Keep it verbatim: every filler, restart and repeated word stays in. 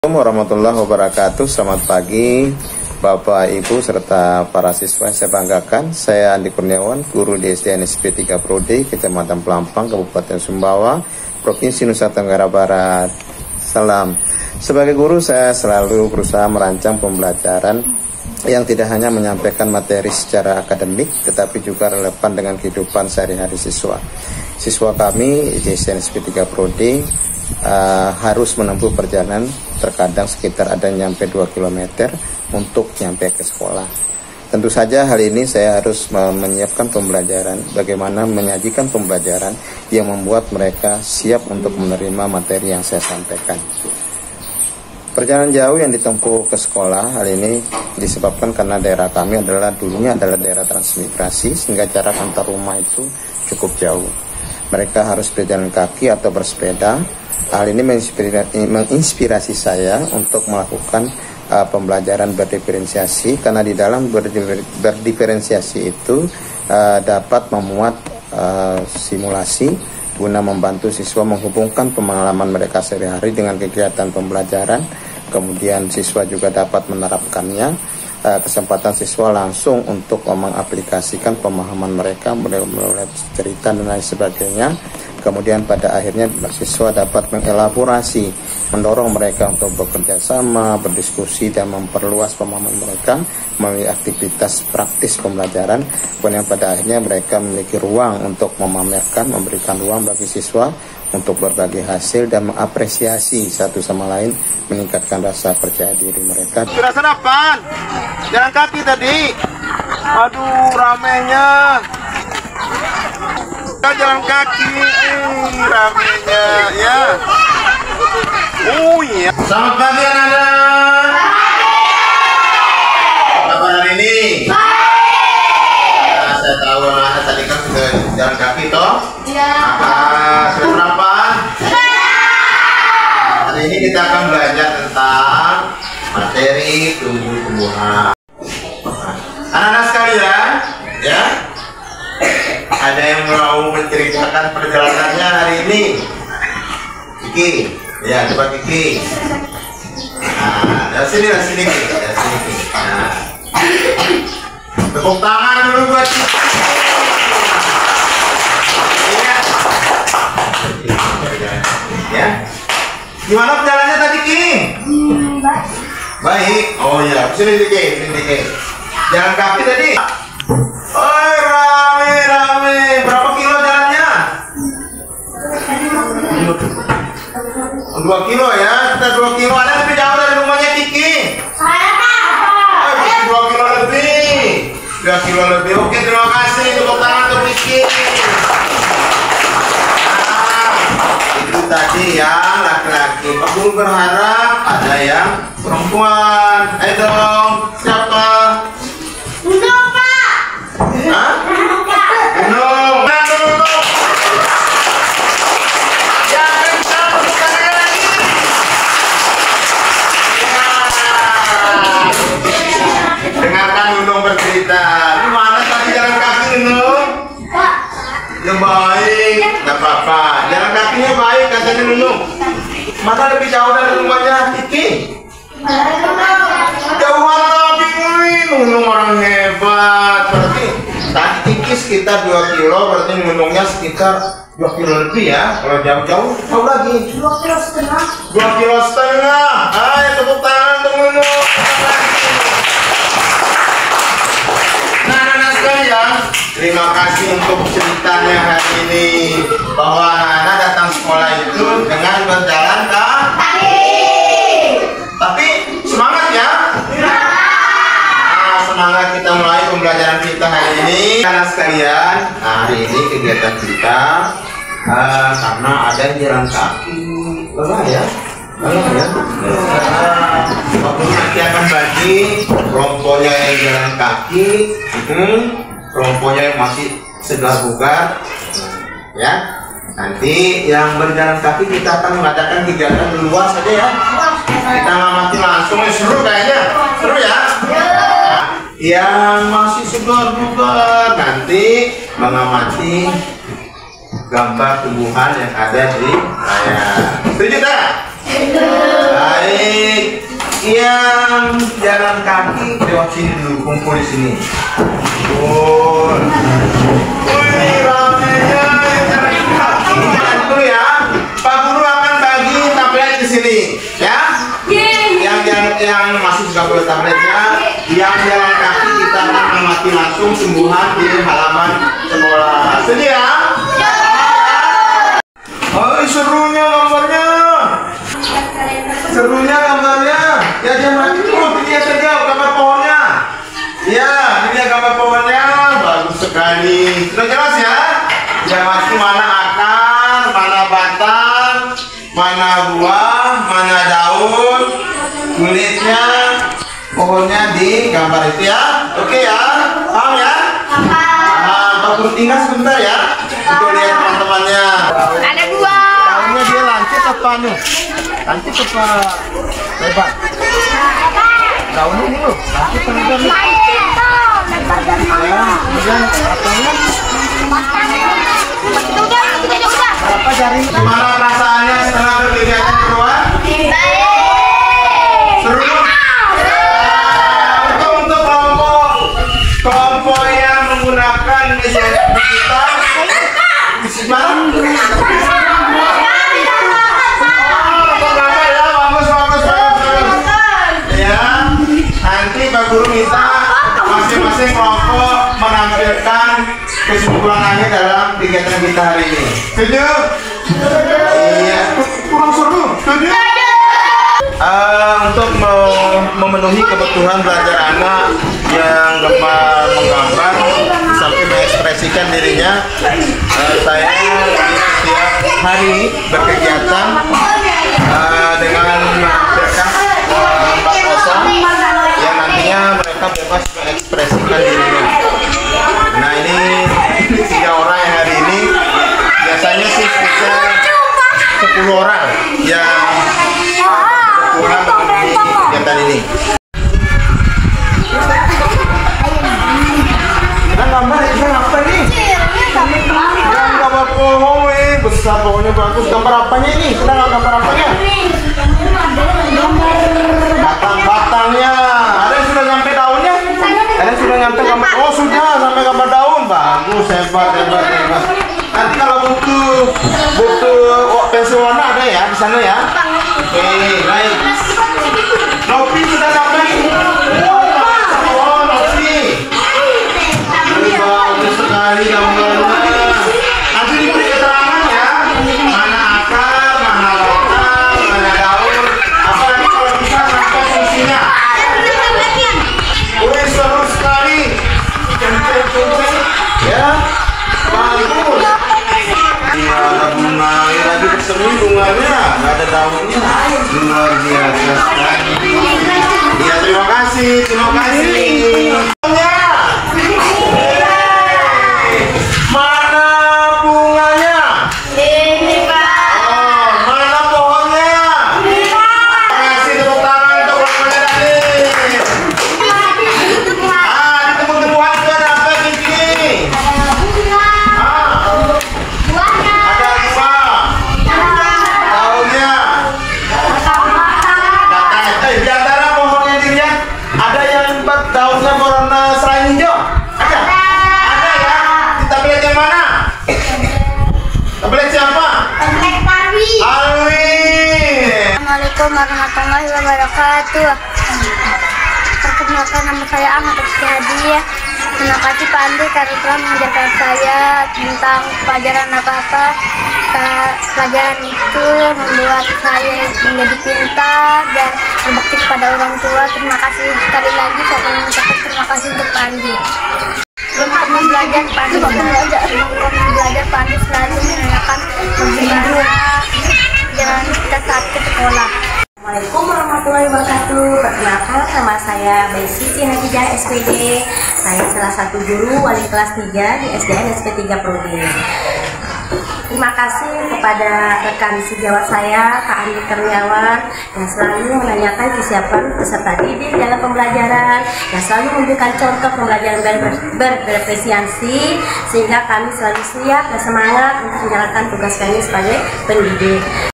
Assalamualaikum warahmatullahi wabarakatuh. Selamat pagi Bapak, Ibu, serta para siswa yang saya banggakan. Saya Andi Kurniawan, guru di S D N S P tiga Prodi, Kecamatan Pelampang, Kabupaten Sumbawa, Provinsi Nusa Tenggara Barat. Salam. Sebagai guru, saya selalu berusaha merancang pembelajaran yang tidak hanya menyampaikan materi secara akademik, tetapi juga relevan dengan kehidupan sehari-hari siswa. Siswa kami di S D N S P tiga Prodi Uh, harus menempuh perjalanan terkadang sekitar ada yang nyampe dua kilometer untuk nyampe ke sekolah. Tentu saja hal ini saya harus menyiapkan pembelajaran, bagaimana menyajikan pembelajaran yang membuat mereka siap untuk menerima materi yang saya sampaikan. Perjalanan jauh yang ditempuh ke sekolah hal ini disebabkan karena daerah kami adalah dulunya adalah daerah transmigrasi, sehingga jarak antar rumah itu cukup jauh. Mereka harus berjalan kaki atau bersepeda. Hal ini menginspirasi, menginspirasi saya untuk melakukan uh, pembelajaran berdiferensiasi, karena di dalam berdifer, berdiferensiasi itu uh, dapat memuat uh, simulasi guna membantu siswa menghubungkan pengalaman mereka sehari-hari dengan kegiatan pembelajaran. Kemudian siswa juga dapat menerapkannya, uh, kesempatan siswa langsung untuk mengaplikasikan pemahaman mereka melalui cerita dan lain sebagainya. Kemudian pada akhirnya siswa dapat mengelaborasi, mendorong mereka untuk bekerja sama, berdiskusi, dan memperluas pemahaman mereka melalui aktivitas praktis pembelajaran. Kemudian pada akhirnya mereka memiliki ruang untuk memamerkan, memberikan ruang bagi siswa untuk berbagi hasil dan mengapresiasi satu sama lain, meningkatkan rasa percaya diri mereka. Kira senapan, jalan kaki tadi. Aduh, ramenya. Jalan kaki, eh, ramenya ya. Oh iya. Selamat pagi anak-anak. Apa hari ini? Nah, saya tahu anak-anak tadi kan sudah jalan kaki toh? Iya. Apa sudah sarapan? Hari ini kita akan belajar tentang materi tumbuh-tumbuhan. Anak-anak sekalian, ya. Ada yang mau menceritakan perjalanannya hari ini? Kiki, ya coba Kiki. Nah, dari sini, dari sini, dari sini. Nah, tepuk tangan dulu buat Kiki. Ya. Ya. Gimana perjalanannya tadi Kiki? Hmm, baik. Baik. Oh ya, sini Kiki, sini Kiki. Jalan kaki tadi. Oh, rame, rame. Berapa kilo jalannya? Dua kilo ya, kita dua kilo. Ada lebih jauh dari rumahnya Kiki? Saya dua kilo lebih. Dua kilo lebih. Oke, terima kasih. Tepuk tangan untuk Kiki. Nah, itu tadi yang laki-laki. Pak Guru berharap ada yang perempuan. Ayo dong, siapa? Hah? Gunung. Nah, dulu. Yang kencang bukannya lagi. Ya. Dengarkan Gunung bercerita. Gimana tadi jalan kaki Gunung? Ya baik, nggak apa-apa. Jalan kakinya baik katanya Gunung. Masa lebih jauh dari rumahnya Kiki? Jauhan lagi Gunung, orang hebat. Berarti tadi Kiki sekitar dua kilo, berarti Gunungnya sekitar dua kilo lebih ya. Kalau jauh-jauh, jauh lagi dua kilo setengah. dua kilo setengah. Ayo tepuk tangan untuk Gunung. Nah, anak-anak sekalian, terima kasih untuk ceritanya hari ini, bahwa anak-anak datang sekolah itu dengan berjalan kaki. Tapi semangat ya. Semangat kita mulai pembelajaran kita hari ini, anak sekalian. Nah, hari ini kegiatan kita uh, karena ada yang jalan kaki, lelah ya, lelah ya. Waktu nanti akan bagi kelompoknya yang jalan kaki, hmm, kelompoknya yang masih segar bugar, ya. Nanti yang berjalan kaki kita akan mengadakan kegiatan di luar saja ya. Kita ngamati langsung, seru kayaknya, seru ya. Yang masih segar bugar nanti mengamati gambar tumbuhan yang ada di layar. Setuju tak? Setuju. Baik, yang jalan kaki lewat sini dulu, kumpul di sini. Kumpul. Wih, ramenya yang jalan kaki. Jalan dulu ya. Pak Guru akan bagi tablet di sini, ya. Yang yang yang masuk juga boleh tabletnya. Yang jalan kaki kita akan mengamati langsung sungguhan di halaman sekolah. Setuju ya? Oh, serunya gambarnya. Serunya gambarnya. Ya jangan itu, ini saja gambar pohonnya. Ya, ini dia gambar pohonnya. Bagus sekali. Sudah jelas ya? Yang mana akar, mana batang, mana buah, mana daun, kulitnya, pohonnya di gambar itu ya. Oke ya? Paham ya? Paham. Pak Guru tinggal sebentar ya. Untuk lihat teman-temannya. Ada dua. Daunnya dia lancip apa anu? Lancip apa lebar? Daunnya ini loh, lancip apa lebar? Lancip toh, lebar dan Ya, kemudian batangnya itu udah, itu udah, udah. berapa jari? Gimana perasaannya setelah berkegiatan di luar? Baik. Seru? Nah, untuk untuk kelompok kelompok yang menggunakan media digital, gimana? Pak Guru minta masing-masing kelompok menampilkan kesimpulannya dalam kegiatan kita hari ini. Setuju? Iya. Kurang seru. Setuju? Uh, untuk me memenuhi kebutuhan belajar anak yang gemar menggambar sampai mengekspresikan dirinya, uh, saya setiap hari berkegiatan uh, dengan menampilkan tempat kosong yang nantinya mereka bebas mengekspresikan dirinya. Nah ini tiga orang yang hari ini, biasanya sih bisa sepuluh orang yang kurang memenuhi kegiatan ini. Kita gambar, kita apa nih? Gambar pohon, eh besar pohonnya bagus. Gambar apanya ini? Kita gambar apanya? Batang-batangnya. Ada yang sudah nyampe daunnya? Ada yang sudah nyampe gambar? Oh sudah sampai gambar daun. Bagus, hebat, hebat, hebat. Nanti kalau butuh butuh oh, pensil warna ada ya di sana ya. Oke, baik. Nopi sudah sampai. Oh, Nopi. Bagus sekali gambarnya. Nanti diberi keterangan ya. Mana akar, mana batang, mana daun. Apalagi kalau bisa sampai fungsinya. Wih, seru sekali. Kuncing-kuncing. Ya, bagus. Iya, ada bunga. Ya, lagi bersemi bunganya. Nggak ada daunnya. Luar biasa sekali. Iya, terima kasih. Terima kasih. Mana bunganya? Ini Pak. Oh, mana pohonnya? Kasih tepuk tangan untuk kelompoknya tadi. Ah, di tepuk-tepukan juga dapat di sini. Ah, ada lima. Daunnya. Batang. Eh, di antara pohon yang dilihat ada yang daunnya berwarna serai hijau. Ada? Ada ya? Di tablet yang mana? Tablet siapa? Alwi. Assalamualaikum warahmatullahi wabarakatuh. Perkenalkan, nama saya Ahmad Rizky Hadiah. Terima kasih Pak Andi karena telah mengajarkan saya tentang pelajaran apa-apa. Pelajaran itu membuat saya menjadi pintar dan berbakti kepada orang tua. Terima kasih sekali lagi, saya mengucapkan terima kasih untuk Pak Andi. Untuk belajar Pak Andi, belajar belajar Pak Andi selalu menanyakan bagaimana jalan kita saat ke sekolah. Assalamualaikum warahmatullahi wabarakatuh. Perkenalkan, nama saya Bayi Siti Hadidah S P D. Saya salah satu guru wali kelas tiga di S D N S P tiga Prodi. Terima kasih kepada rekan sejawat saya, Kak Andi Kurniawan, yang selalu menanyakan kesiapan peserta didik dalam pembelajaran, yang selalu memberikan contoh pembelajaran ber ber berprestasi, sehingga kami selalu siap dan semangat untuk menjalankan tugas kami sebagai pendidik.